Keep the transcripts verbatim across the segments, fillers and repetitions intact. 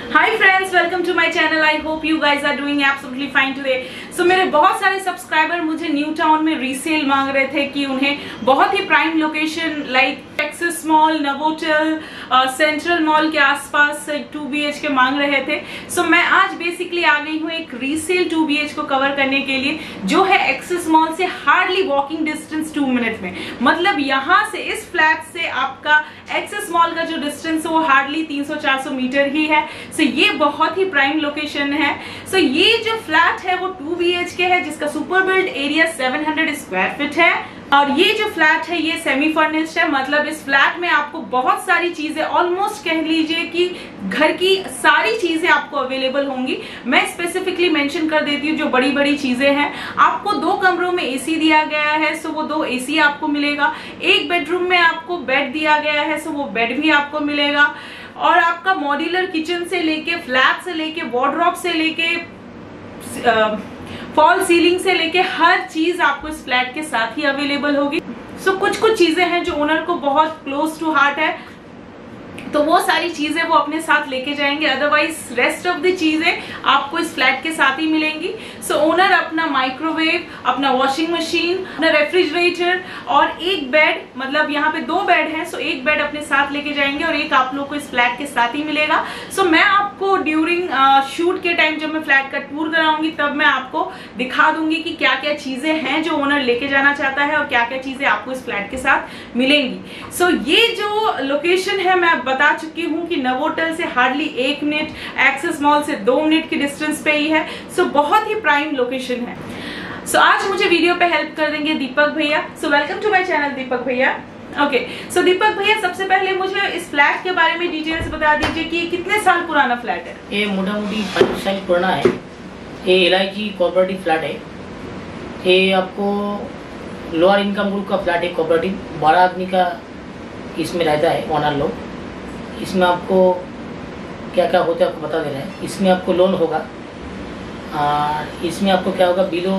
Hi friends, welcome to my channel. I hope you guys are doing absolutely fine today. So मेरे बहुत सारे subscriber मुझे new town में resale मांग रहे थे कि उन्हें बहुत ही prime location like Access mall, Novotel, central mall के आसपास टू बी एच के मांग रहे थे। सो so, मैं आज बेसिकली आ गई हूँ एक रीसेल टू बी एच को कवर करने के लिए, जो है एक्सेस मॉल से hardly walking distance two minute में। मतलब यहाँ से इस फ्लैट से आपका एक्सेस मॉल का जो डिस्टेंस है वो हार्डली तीन सौ चार सौ मीटर ही है। सो so, ये बहुत ही प्राइम लोकेशन है। सो so, ये जो फ्लैट है वो टू बी एच के है, जिसका सुपर बिल्ड एरिया सात सौ स्क्वायर फीट है। और ये जो फ्लैट है ये सेमी फर्निश्ड है। मतलब इस फ्लैट में आपको बहुत सारी चीजें, ऑलमोस्ट कह लीजिए कि घर की सारी चीजें आपको अवेलेबल होंगी। मैं स्पेसिफिकली मेंशन कर देती हूँ जो बड़ी बड़ी चीजें हैं। आपको दो कमरों में एसी दिया गया है, सो वो दो एसी आपको मिलेगा। एक बेडरूम में आपको बेड दिया गया है, सो वो बेड भी आपको मिलेगा। और आपका मॉड्यूलर किचन से लेके फ्लैट से लेके वार्डरोब से लेके फॉल सीलिंग से लेके हर चीज आपको इस फ्लैट के साथ ही अवेलेबल होगी। सो so, कुछ कुछ चीजें हैं जो ओनर को बहुत क्लोज टू हार्ट है, तो वो सारी चीजें वो अपने साथ लेके जाएंगे। अदरवाइज रेस्ट ऑफ द चीजें आपको इस फ्लैट के साथ ही मिलेंगी। सो so, ओनर अपना माइक्रोवेव, अपना वॉशिंग मशीन, अपना रेफ्रिजरेटर और एक बेड, मतलब यहाँ पे दो बेड हैं, सो so एक बेड अपने साथ लेके जाएंगे और एक आप लोग को इस फ्लैट के साथ ही मिलेगा। सो so, मैं आपको ड्यूरिंग शूट के टाइम जब मैं फ्लैट का टूर कराऊंगी तब मैं आपको दिखा दूंगी कि क्या क्या चीजें हैं जो ओनर लेके जाना चाहता है और क्या क्या चीजें आपको इस फ्लैट के साथ मिलेंगी। सो so, ये जो लोकेशन है मैं बता चुकी हूँ कि नवोटेल से हार्डली एक मिनट, एक्सेस मॉल से दो मिनट के डिस्टेंस पे ही है। सो so, बहुत ही प्राइम लोकेशन है। सो so, आज मुझे वीडियो पे हेल्प कर देंगे दीपक भैया। So welcome to my channel Deepak भैया। ओके, सो दीपक भैया सबसे पहले मुझे इस फ्लैट के बारे में डिटेल्स बता दीजिए कि कितने साल पुराना फ्लैट है। ये मोटा मोटी पाँच साल पुराना है। ये L I G cooperative flat है। ये आपको लोअर इनकम ग्रुप का फ्लैट है, कोऑपरेटिव। बारह आदमी का इसमें रहता है ओनर लोग। इसमें आपको क्या क्या होता है आपको बता दे रहे हैं। इसमें आपको लोन होगा और इसमें आपको क्या होगा, बिलो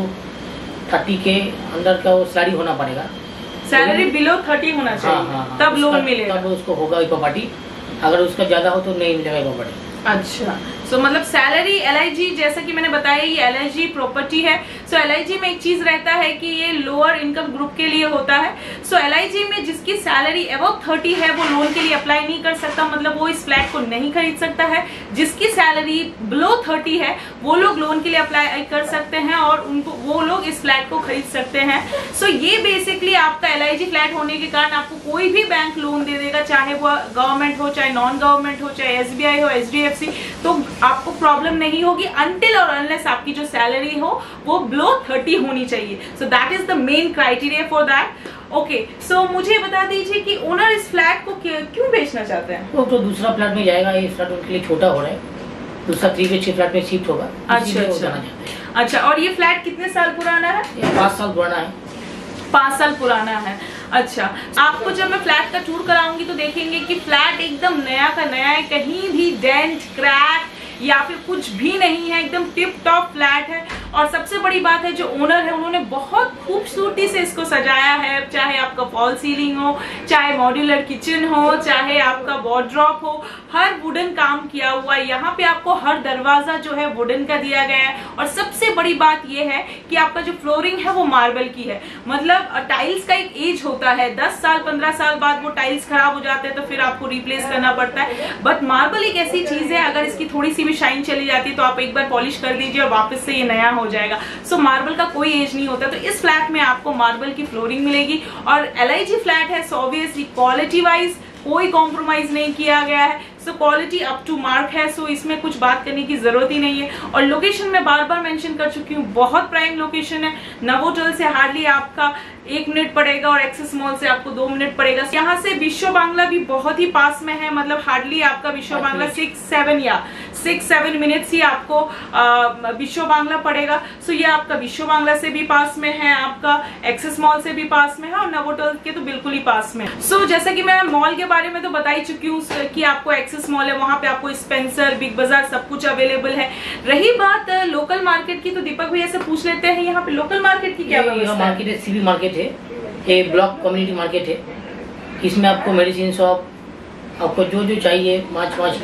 थर्टी के अंदर का वो सैलरी होना पड़ेगा। सैलरी बिलो थर्टी होना चाहिए। हाँ, हाँ, हाँ, तब लोन मिलेगा। तब उसको होगा प्रॉपर्टी। अगर उसका ज्यादा हो तो नहीं मिलेगा प्रॉपर्टी। अच्छा, सो so, मतलब सैलरी एल आई जी, जैसा कि मैंने बताया ये एल आई जी प्रॉपर्टी है। सो एल आई जी में एक चीज रहता है कि ये लोअर इनकम ग्रुप के लिए होता है। सो एल आई जी में जिसकी सैलरी अबव थर्टी है वो लोन के लिए अप्लाई नहीं कर सकता, मतलब वो इस फ्लैट को नहीं खरीद सकता है। जिसकी सैलरी बिलो थर्टी है वो लोग लोन के लिए अप्लाई कर सकते हैं और उनको वो लोग इस फ्लैट को खरीद सकते हैं। सो so, ये बेसिकली आपका एल आई जी फ्लैट होने के कारण आपको कोई भी बैंक लोन दे देगा, चाहे वो गवर्नमेंट हो, चाहे नॉन गवर्नमेंट हो, चाहे एस बी आई हो, एच डी एफ सी, तो आपको प्रॉब्लम नहीं होगी अनटिल और अनलेस आपकी जो सैलरी हो वो बिलो थर्टी होनी चाहिए। So that is the main criteria for that. Okay, so मुझे बता दीजिए कि ओनर इस फ्लैट को क्यों बेचना चाहते हैं। वो तो दूसरा फ्लैट में जाएगा, ये फ्लैट उनके लिए छोटा हो रहा है, दूसरा three B H K flat में शिफ्ट होगा। अच्छा अच्छा अच्छा। और ये फ्लैट कितने साल पुराना है। ये पाँच साल पुराना है। पाँच साल पुराना है। अच्छा, आपको जब मैं फ्लैट का टूर कराऊंगी तो देखेंगे कि फ्लैट एकदम नया का नया है, कहीं भी डेंट, क्रैक या फिर कुछ भी नहीं है, एकदम टिप टॉप फ्लैट है। और सबसे बड़ी बात है जो ओनर है उन्होंने बहुत खूबसूरती से इसको सजाया है, चाहे आपका फॉल सीलिंग हो, चाहे मॉड्यूलर किचन हो, चाहे आपका वार्डरोब हो, हर वुडन काम किया हुआ है। यहाँ पे आपको हर दरवाजा जो है वुडन का दिया गया है। और सबसे बड़ी बात यह है कि आपका जो फ्लोरिंग है वो मार्बल की है। मतलब टाइल्स का एक एज होता है, दस साल पंद्रह साल बाद वो टाइल्स खराब हो जाते हैं तो फिर आपको रिप्लेस करना पड़ता है। बट मार्बल एक ऐसी चीज है, अगर इसकी थोड़ी सी भी शाइन चली जाती है तो आप एक बार पॉलिश कर दीजिए और वापस से ये नया हो जाएगा। सो so, मार्बल का कोई एज नहीं होता। तो इस फ्लैट में आपको मार्बल की फ्लोरिंग मिलेगी। और एल आई जी फ्लैट है, सो ऑब्वियसली क्वालिटी वाइज कोई कॉम्प्रोमाइज नहीं किया गया है। So quality up to mark है। सो so, इसमें कुछ बात करने की जरूरत ही नहीं है। और लोकेशन में बार बार मेंशन कर चुकी हूँ, बहुत प्राइम लोकेशन है। नवोटेल से हार्डली आपका एक मिनट पड़ेगा और एक्सेस मॉल से आपको दो मिनट पड़ेगा। यहाँ से विश्व बांग्ला भी बहुत ही पास में है। मतलब हार्डली आपका विश्व बांग्ला सिक्स सेवन या सिक्स सेवन मिनट्स ही आपको विश्व बांग्ला पड़ेगा। सो so, ये आपका विश्व बांग्ला से भी पास में है, आपका एक्सेस मॉल से भी पास में है और नवोटेल के तो बिल्कुल ही पास में। सो so, जैसा कि मैं मॉल के बारे में तो बता ही चुकी हूँ कि आपको एक्सेस मॉल है, वहां पे आपको स्पेंसर, बिग बाजार सब कुछ अवेलेबल है। रही बात लोकल मार्केट की तो दीपक भैया से पूछ लेते हैं, यहाँ पे लोकल मार्केट की क्या व्यवस्था है। मार्केट है, सीबी मार्केट है, ये ब्लॉक कम्युनिटी मार्केट है। इसमें आपको मेडिसिन शॉप, आपको जो जो चाहिए, माछ मछली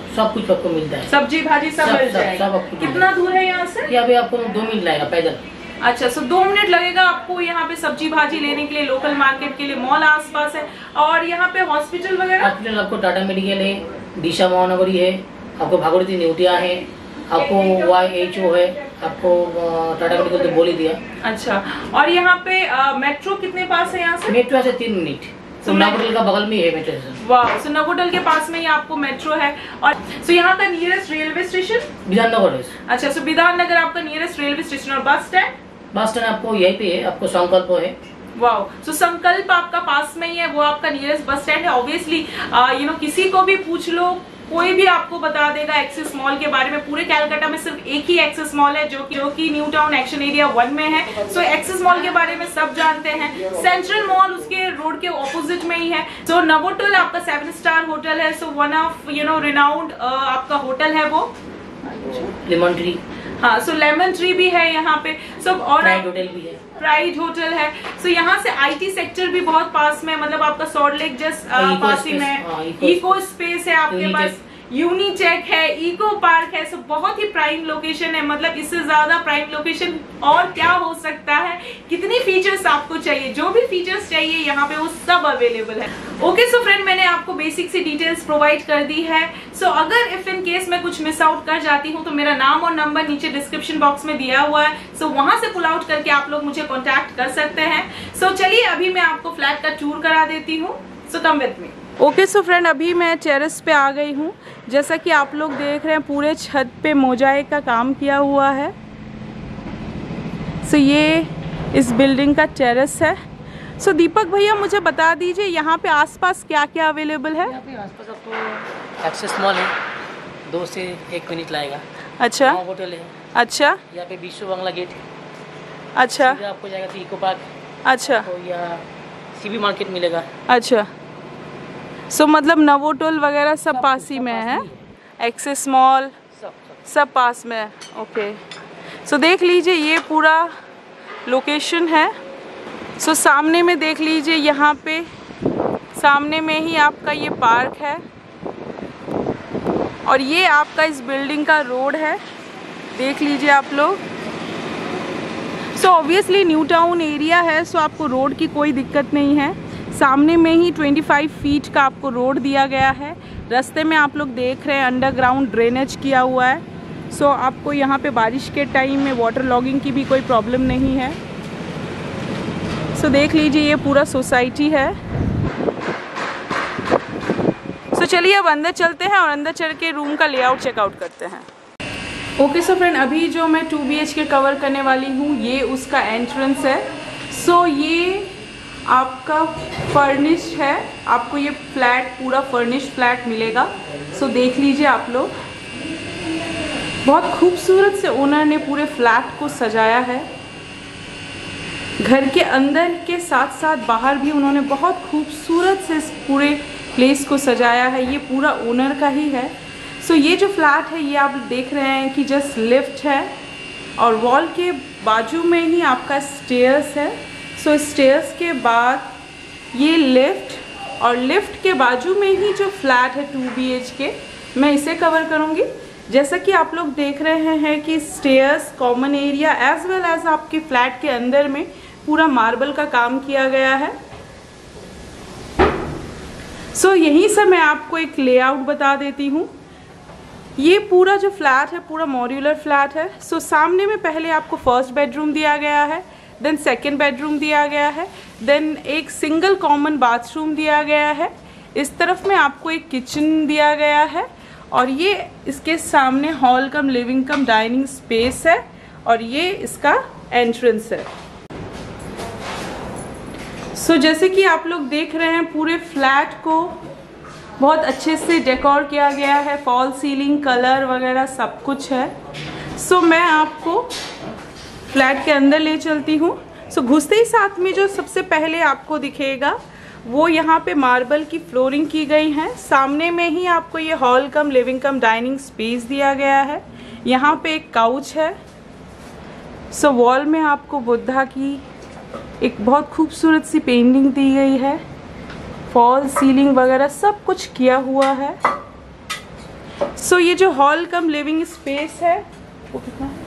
सब कुछ आपको मिलता है, सब्जी भाजी सब, सब मिल सब, जाएगी। सब आपको कितना दूर है यहाँ से? यहाँ पे आपको दो मिनट लगेगा पैदल। अच्छा, सो दो मिनट लगेगा आपको यहाँ पे सब्जी भाजी लेने के लिए, लोकल मार्केट के लिए। मॉल आसपास है और यहाँ पे हॉस्पिटल वगैरह? हॉस्पिटल आपको टाटा मेडिकल है, दिशा महानगरी है, आपको भागवती नेवटिया है, आपको वाई एच ओ है, आपको टाटा मेडिकल तो बोल ही दिया। अच्छा, और यहाँ पे आ, मेट्रो कितने पास है यहाँ से? मेट्रो से तीन मिनट, तो नागोटल का बगल में है मेट्रो स्टेशन। वाह, सो नागोटल के पास में ही आपको मेट्रो है। और सो यहाँ का नियरेस्ट रेलवे स्टेशन विधाननगर है। अच्छा, सो विधाननगर आपका नियरेस्ट रेलवे स्टेशन। और बस स्टैंड? बस स्टैंड आपको यहीं पे है, आपको संकल्प है। वाह, सो संकल्प आपका पास में ही है, वो आपका नियरेस्ट बस स्टैंड है। ऑब्वियसली यू नो किसी को भी पूछ लो, कोई भी आपको बता देगा एक्सिस मॉल के बारे में। पूरे कैलकाटा में सिर्फ एक ही एक्सिस मॉल है जो कि जो कि New Town Action Area one में है। सो एक्सिस मॉल के बारे में सब जानते हैं। सेंट्रल मॉल उसके रोड के ऑपोजिट में ही है। सो नवोटल आपका सेवन स्टार होटल है। So one of you know renowned आपका होटल है वो लेमन ट्री। हाँ, सो लेमन ट्री भी है यहाँ पे सब। और प्राइड होटल भी है। प्राइड होटल है। सो so, यहाँ से आईटी सेक्टर भी बहुत पास में है, मतलब आपका सॉल्ट लेक जस्ट पास ही में। इको स्पेस है आपके पास, यूनिचेक है, इको पार्क है। सो so, बहुत ही प्राइम लोकेशन है, मतलब इससे ज्यादा प्राइम लोकेशन और क्या हो सकता है। कितनी फीचर्स आपको चाहिए, जो भी फीचर्स चाहिए यहाँ पे वो सब अवेलेबल है। ओके सो फ्रेंड, मैंने आपको बेसिक सी डिटेल्स प्रोवाइड कर दी है। सो so, अगर इफ इन केस मैं कुछ मिस आउट कर जाती हूँ तो मेरा नाम और नंबर नीचे डिस्क्रिप्शन बॉक्स में दिया हुआ है। सो so, वहां से पुल आउट करके आप लोग मुझे कॉन्टैक्ट कर सकते हैं। सो so, चलिए अभी मैं आपको फ्लैट का टूर करा देती हूँ। So come with me. Okay so friend, अभी मैं टेरेस पे आ गई हूँ। जैसा कि आप लोग देख रहे हैं पूरे छत पे मोजाइक का काम किया हुआ है। सो so, ये इस बिल्डिंग का टेरेस है। सो so, दीपक भैया मुझे बता दीजिए यहाँ पे आसपास क्या क्या अवेलेबल है? यहाँ पे आसपास आपको एक्सेस मॉल है, दो से एक मिनट लगेगा। अच्छा, होटल है। अच्छा, यहाँ पे विश्व बांग्ला गेट। अच्छा, आपको जाएगा तो इको पार्क। अच्छा, तो यहाँ सीबी मार्केट मिलेगा। अच्छा। सो so, मतलब नवोटल वगैरह सब, सब पास ही में है, एक्सेस मॉल सब, सब सब पास में है। ओके, सो so, देख लीजिए ये पूरा लोकेशन है। सो so, सामने में देख लीजिए, यहाँ पे सामने में ही आपका ये पार्क है और ये आपका इस बिल्डिंग का रोड है, देख लीजिए आप लोग। So obviously New Town area है, सो so आपको रोड की कोई दिक्कत नहीं है। सामने में ही पच्चीस फीट का आपको रोड दिया गया है। रास्ते में आप लोग देख रहे हैं अंडरग्राउंड ड्रेनेज किया हुआ है। सो so, आपको यहाँ पे बारिश के टाइम में वाटर लॉगिंग की भी कोई प्रॉब्लम नहीं है। सो so, देख लीजिए ये पूरा सोसाइटी है। सो so, चलिए अब अंदर चलते हैं और अंदर चल के रूम का लेआउट चेकआउट करते हैं। ओके सो फ्रेंड, अभी जो मैं two B H K cover करने वाली हूँ ये उसका एंट्रेंस है। सो so, ये आपका फर्निश है, आपको ये फ्लैट पूरा फर्निश फ्लैट मिलेगा। सो so, देख लीजिए आप लोग, बहुत खूबसूरत से ओनर ने पूरे फ्लैट को सजाया है। घर के अंदर के साथ साथ बाहर भी उन्होंने बहुत खूबसूरत से इस पूरे प्लेस को सजाया है। ये पूरा ओनर का ही है। सो so, ये जो फ्लैट है ये आप देख रहे हैं कि जस्ट लिफ्ट है और वॉल के बाजू में ही आपका स्टेयर्स है। सो so, स्टेयर्स के बाद ये लिफ्ट और लिफ्ट के बाजू में ही जो फ्लैट है टू बी एच के, मैं इसे कवर करूँगी। जैसा कि आप लोग देख रहे हैं कि stairs, common area as well as आपके फ्लैट के अंदर में पूरा मार्बल का काम किया गया है। सो so, यहीं से मैं आपको एक लेआउट बता देती हूँ। ये पूरा जो फ्लैट है पूरा मॉड्यूलर फ्लैट है। सो so, सामने में पहले आपको फर्स्ट बेडरूम दिया गया है, देन सेकेंड बेडरूम दिया गया है, देन एक सिंगल कॉमन बाथरूम दिया गया है। इस तरफ में आपको एक किचन दिया गया है और ये इसके सामने hall cum living cum dining space है और ये इसका एंट्रेंस है। सो so, जैसे कि आप लोग देख रहे हैं पूरे फ्लैट को बहुत अच्छे से डेकोर किया गया है, फॉल सीलिंग, कलर वगैरह सब कुछ है। सो so, मैं आपको फ्लैट के अंदर ले चलती हूँ। सो so, घुसते ही साथ में जो सबसे पहले आपको दिखेगा वो यहाँ पे मार्बल की फ्लोरिंग की गई है। सामने में ही आपको ये hall cum living cum dining space दिया गया है। यहाँ पे एक काउच है। सो so, वॉल में आपको बुद्धा की एक बहुत खूबसूरत सी पेंटिंग दी गई है। फॉल सीलिंग वगैरह सब कुछ किया हुआ है। सो so, ये जो हॉल कम लिविंग स्पेस है वो कितना है?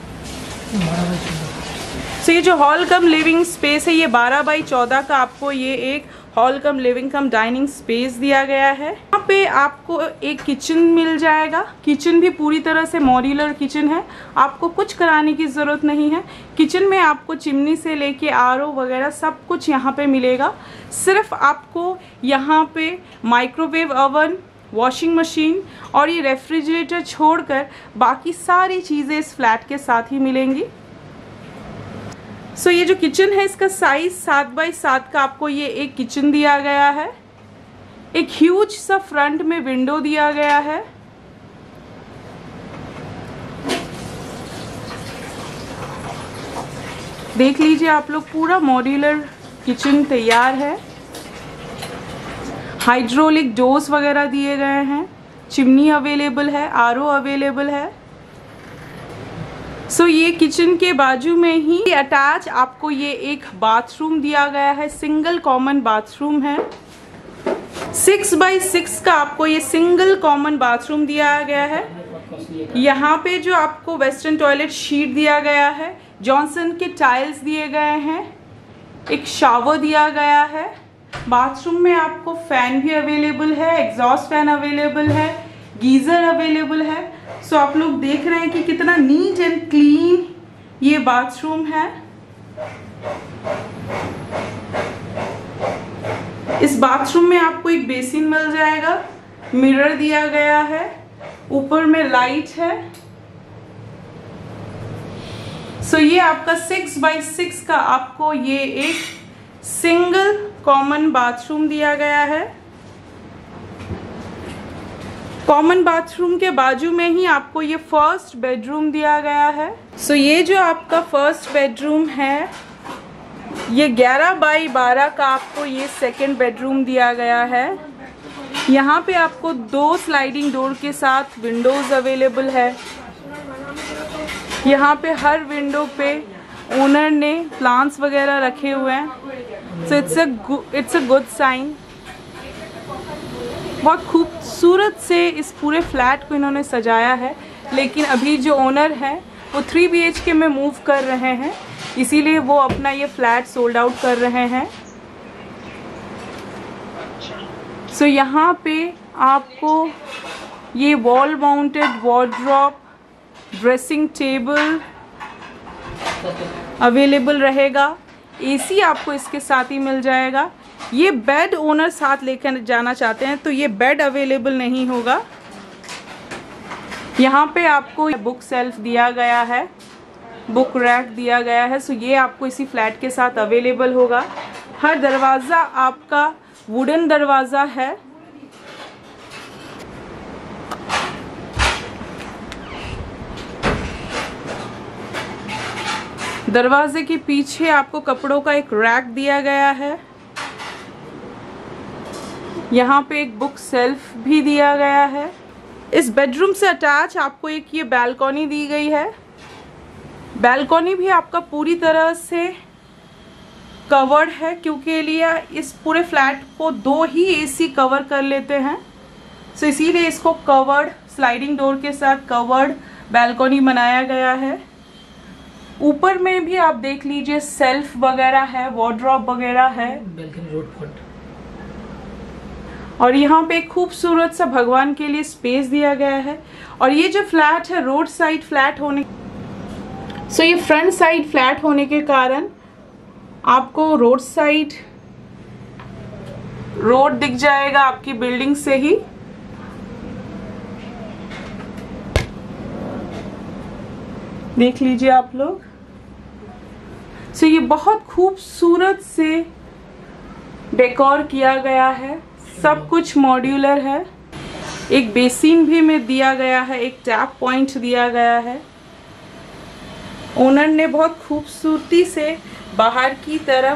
सो so, ये जो हॉल कम लिविंग स्पेस है ये बारह बाई चौदह का आपको ये एक hall cum living cum dining space दिया गया है। यहाँ पे आपको एक किचन मिल जाएगा। किचन भी पूरी तरह से मॉड्यूलर किचन है, आपको कुछ कराने की ज़रूरत नहीं है। किचन में आपको चिमनी से लेके आर ओ वगैरह सब कुछ यहाँ पे मिलेगा। सिर्फ आपको यहाँ पे माइक्रोवेव ओवन, वॉशिंग मशीन और ये रेफ्रिजरेटर छोड़कर बाकी सारी चीज़ें इस फ्लैट के साथ ही मिलेंगी। सो so, ये जो किचन है इसका साइज सात बाई सात का आपको ये एक किचन दिया गया है। एक ह्यूज सा फ्रंट में विंडो दिया गया है। देख लीजिए आप लोग, पूरा मॉड्यूलर किचन तैयार है। हाइड्रोलिक डोर्स वगैरह दिए गए हैं, चिमनी अवेलेबल है, आर ओ अवेलेबल है। सो so, ये किचन के बाजू में ही अटैच आपको ये एक बाथरूम दिया गया है। सिंगल कॉमन बाथरूम है। सिक्स बाई सिक्स का आपको ये सिंगल कॉमन बाथरूम दिया गया है। यहाँ पे जो आपको वेस्टर्न टॉयलेट शीट दिया गया है, जॉनसन के टाइल्स दिए गए हैं, एक शावर दिया गया है। बाथरूम में आपको फैन भी अवेलेबल है, एग्जॉस्ट फैन अवेलेबल है, गीज़र अवेलेबल है। सो so, आप लोग देख रहे हैं कि कितना नीट एंड क्लीन ये बाथरूम है। इस बाथरूम में आपको एक बेसिन मिल जाएगा, मिरर दिया गया है, ऊपर में लाइट है। सो so, ये आपका सिक्स बाई सिक्स का आपको ये एक सिंगल कॉमन बाथरूम दिया गया है। कॉमन बाथरूम के बाजू में ही आपको ये फर्स्ट बेडरूम दिया गया है। सो so, ये जो आपका फर्स्ट बेडरूम है ये ग्यारह बाई बारह का आपको ये सेकंड बेडरूम दिया गया है। यहाँ पे आपको दो स्लाइडिंग डोर के साथ विंडोज अवेलेबल है। यहाँ पे हर विंडो पे ओनर ने प्लांट्स वगैरह रखे हुए हैं। So it's a it's a good sign. बहुत खूबसूरत से इस पूरे फ्लैट को इन्होंने सजाया है। लेकिन अभी जो ओनर है वो थ्री बी एच के में मूव कर रहे हैं, इसीलिए वो अपना ये फ्लैट सोल्ड आउट कर रहे हैं। सो so, यहाँ पे आपको ये wall mounted wardrobe, dressing table available रहेगा। एसी आपको इसके साथ ही मिल जाएगा। ये बेड ओनर साथ लेकर जाना चाहते हैं तो ये बेड अवेलेबल नहीं होगा। यहाँ पे आपको बुक सेल्फ दिया गया है, बुक रैक दिया गया है। सो ये आपको इसी फ्लैट के साथ अवेलेबल होगा। हर दरवाज़ा आपका वुडन दरवाज़ा है। दरवाजे के पीछे आपको कपड़ों का एक रैक दिया गया है। यहाँ पे एक बुक सेल्फ भी दिया गया है। इस बेडरूम से अटैच आपको एक ये बैल्कनी दी गई है। बैल्कनी भी आपका पूरी तरह से कवर्ड है, क्योंकि लिए इस पूरे फ्लैट को दो ही एसी कवर कर लेते हैं। सो इसीलिए इसको कवर्ड स्लाइडिंग डोर के साथ कवर्ड बैल्कनी बनाया गया है। ऊपर में भी आप देख लीजिए सेल्फ वगैरह है, वार्डरोब वगैरह है। और यहाँ पे एक खूबसूरत सा भगवान के लिए स्पेस दिया गया है। और ये जो फ्लैट है रोड साइड फ्लैट होने सो so ये फ्रंट साइड फ्लैट होने के कारण आपको रोड साइड रोड दिख जाएगा आपकी बिल्डिंग से ही। देख लीजिए आप लोग। सो so ये बहुत खूबसूरत से डेकोर किया गया है, सब कुछ मॉड्यूलर है। एक बेसिन भी में दिया गया है, एक टैप पॉइंट दिया गया है। ओनर ने बहुत खूबसूरती से बाहर की तरफ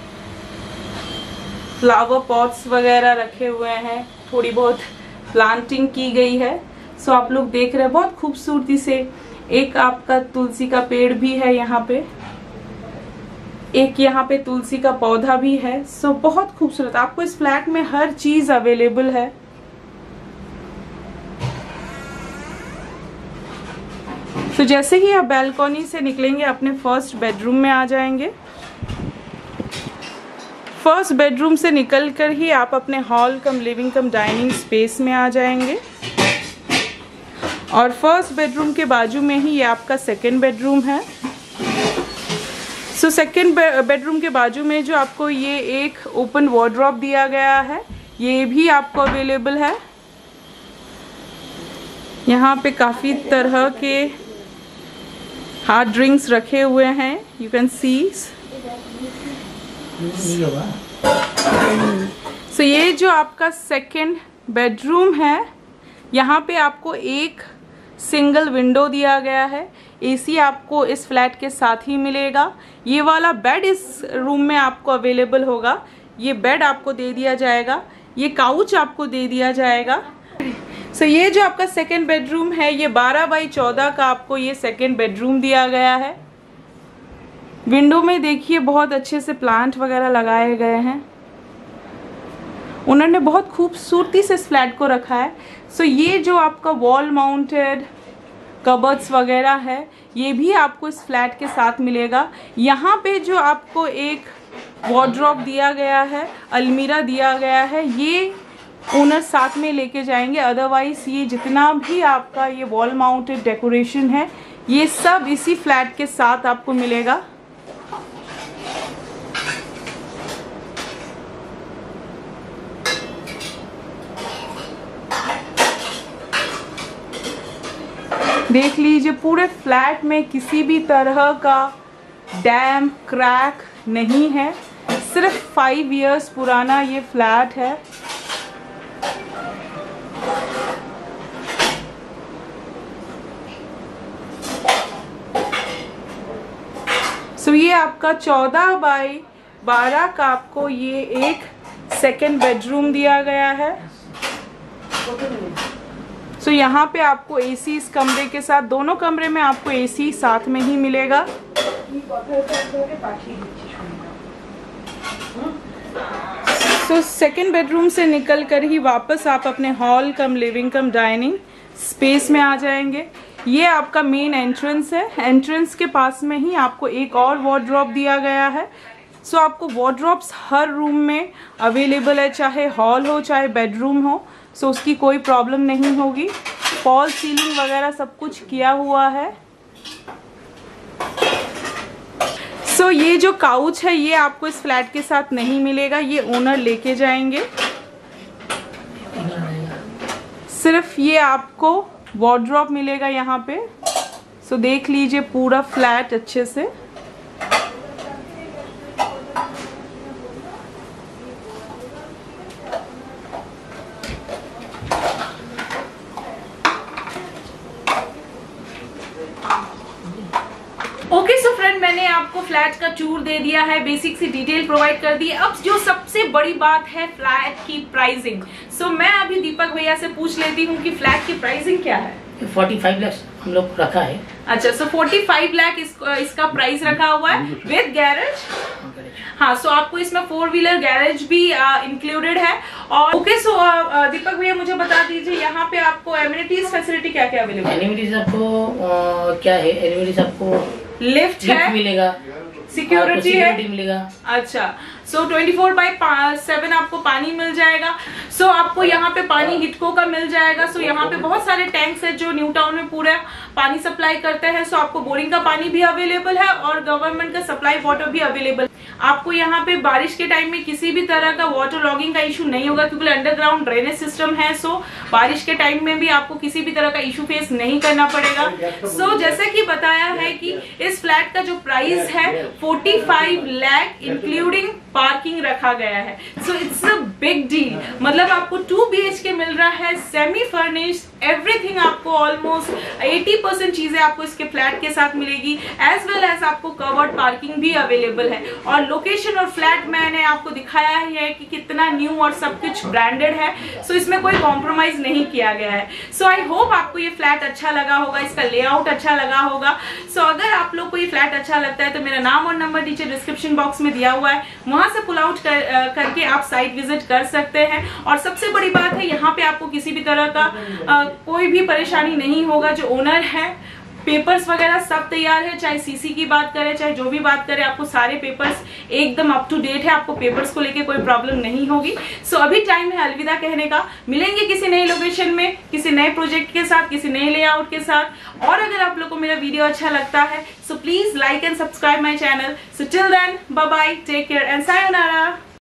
फ्लावर पॉट्स वगैरह रखे हुए हैं, थोड़ी बहुत प्लांटिंग की गई है। सो आप लोग देख रहे हैं बहुत खूबसूरती से। एक आपका तुलसी का पेड़ भी है यहाँ पे, एक यहाँ पे तुलसी का पौधा भी है। सो बहुत खूबसूरत, आपको इस फ्लैट में हर चीज अवेलेबल है। तो जैसे ही आप बैल्कनी से निकलेंगे अपने फर्स्ट बेडरूम में आ जाएंगे। फर्स्ट बेडरूम से निकलकर ही आप अपने hall cum living cum dining space में आ जाएंगे और फर्स्ट बेडरूम के बाजू में ही ये आपका सेकंड बेडरूम है। सो सेकंड बेडरूम के बाजू में जो आपको ये एक ओपन वार्डरोब दिया गया है, ये भी आपको अवेलेबल है। यहाँ पे काफ़ी तरह के हार्ड ड्रिंक्स रखे हुए हैं, यू कैन सी। सो ये जो आपका सेकंड बेडरूम है, यहाँ पे आपको एक सिंगल विंडो दिया गया है। एसी आपको इस फ्लैट के साथ ही मिलेगा। ये वाला बेड इस रूम में आपको अवेलेबल होगा, ये बेड आपको दे दिया जाएगा, ये काउच आपको दे दिया जाएगा। सो so, ये जो आपका सेकंड बेडरूम है, ये बारह बाई चौदह का आपको ये सेकंड बेडरूम दिया गया है। विंडो में देखिए बहुत अच्छे से प्लांट वगैरह लगाए गए हैं, उन्होंने बहुत खूबसूरती से इस फ्लैट को रखा है। सो so, ये जो आपका वॉल माउंटेड कबर्ड्स वगैरह है, ये भी आपको इस फ्लैट के साथ मिलेगा। यहाँ पे जो आपको एक वार्डरोब दिया गया है, अलमीरा दिया गया है, ये ओनर साथ में लेके जाएंगे। अदरवाइज ये जितना भी आपका ये वॉल माउंटेड डेकोरेशन है, ये सब इसी फ्लैट के साथ आपको मिलेगा। देख लीजिए पूरे फ्लैट में किसी भी तरह का डैम क्रैक नहीं है। सिर्फ फाइव इयर्स पुराना ये फ्लैट है। सो so, ये आपका चौदह बाई बारह का आपको ये एक सेकेंड बेडरूम दिया गया है। सो so, यहाँ पे आपको एसी इस कमरे के साथ, दोनों कमरे में आपको एसी साथ में ही मिलेगा। सो so, सेकेंड बेडरूम से निकल कर ही वापस आप अपने hall cum living cum dining space में आ जाएंगे। ये आपका मेन एंट्रेंस है। एंट्रेंस के पास में ही आपको एक और वार्डरोब दिया गया है। सो so, आपको वार्डरोब्स हर रूम में अवेलेबल है, चाहे हॉल हो चाहे बेडरूम हो। सो so, उसकी कोई प्रॉब्लम नहीं होगी। फॉल सीलिंग वगैरह सब कुछ किया हुआ है। सो so, ये जो काउच है ये आपको इस फ्लैट के साथ नहीं मिलेगा, ये ओनर लेके जाएंगे। सिर्फ ये आपको वार्डरोब मिलेगा यहाँ पे। सो so, देख लीजिए पूरा फ्लैट अच्छे से। ओके सो फ्रेंड, मैंने आपको फ्लैट का टूर दे दिया है, बेसिक सी डिटेल प्रोवाइड कर दी है। अब जो सबसे बड़ी बात है फ्लैट की प्राइसिंग। सो so, मैं अभी दीपक भैया से पूछ लेती हूँ कि फ्लैट की प्राइसिंग क्या है। पैंतालीस लाख हम लोग रखा है। अच्छा, सो पैंतालीस लाख इस, इसका प्राइस रखा हुआ है विद गैरेज। हाँ, सो आपको इसमें फोर व्हीलर गैरेज भी इंक्लूडेड है। और ओके सो दीपक भैया मुझे बता दीजिए यहाँ पे आपको एमिनिटीज फैसिलिटी क्या क्या अवेलेबल है। एमिनिटीज आपको आ, क्या है, एमिनिटीज आपको लिफ्ट है, मिलेगा, सिक्योरिटी है, मिलेगा। अच्छा, so twenty four by seven आपको पानी मिल जाएगा। सो so, आपको यहाँ पे पानी हिटको का मिल जाएगा। सो so, यहाँ पे बहुत सारे टैंक्स है जो न्यू टाउन में पूरा पानी सप्लाई करते हैं। सो so, आपको बोरिंग का पानी भी अवेलेबल है और गवर्नमेंट का सप्लाई वाटर भी अवेलेबल। आपको यहाँ पे बारिश के टाइम में किसी भी तरह का वाटर लॉगिंग का इशू नहीं होगा क्योंकि अंडरग्राउंड ड्रेनेज सिस्टम है। सो so, बारिश के टाइम में भी आपको किसी भी तरह का इशू फेस नहीं करना पड़ेगा। सो so, जैसे कि बताया है कि इस फ्लैट का जो प्राइस है पैंतालीस लाख इंक्लूडिंग पार्किंग रखा गया है। So it's a big deal. मतलब आपको टू बी एच के मिल रहा है, सेमी फर्निश्ड, एवरीथिंग आपको ऑलमोस्ट अस्सी परसेंट चीजें आपको इसके फ्लैट के साथ मिलेगी। एज वेल एज आपको कवर्ड पार्किंग भी अवेलेबल है। और लोकेशन और फ्लैट मैंने आपको दिखाया ही है कि कितना न्यू और सब कुछ ब्रांडेड है। सो so, इसमें कोई कॉम्प्रोमाइज नहीं किया गया है। सो आई होप आपको ये फ्लैट अच्छा लगा होगा, इसका लेआउट अच्छा लगा होगा। सो so, अगर आप लोग को ये फ्लैट अच्छा लगता है तो मेरा नाम और नंबर नीचे डिस्क्रिप्शन बॉक्स में दिया हुआ है, वहां से पुल आउट कर, करके आप साइट विजिट कर सकते हैं। और सबसे बड़ी बात है यहाँ पे आपको किसी भी तरह का आ, कोई भी परेशानी नहीं होगा। जो ओनर है पेपर्स वगैरह सब तैयार है, चाहे सीसी की बात करें चाहे जो भी बात करें, आपको सारे पेपर्स एकदम अप टू डेट है, आपको पेपर्स को लेके कोई प्रॉब्लम नहीं होगी। सो so, अभी टाइम है अलविदा कहने का। मिलेंगे किसी नई लोकेशन में, किसी नए प्रोजेक्ट के साथ, किसी नए लेआउट के साथ। और अगर आप लोग को मेरा वीडियो अच्छा लगता है so please like and subscribe my channel. So till then bye bye, take care and sayonara.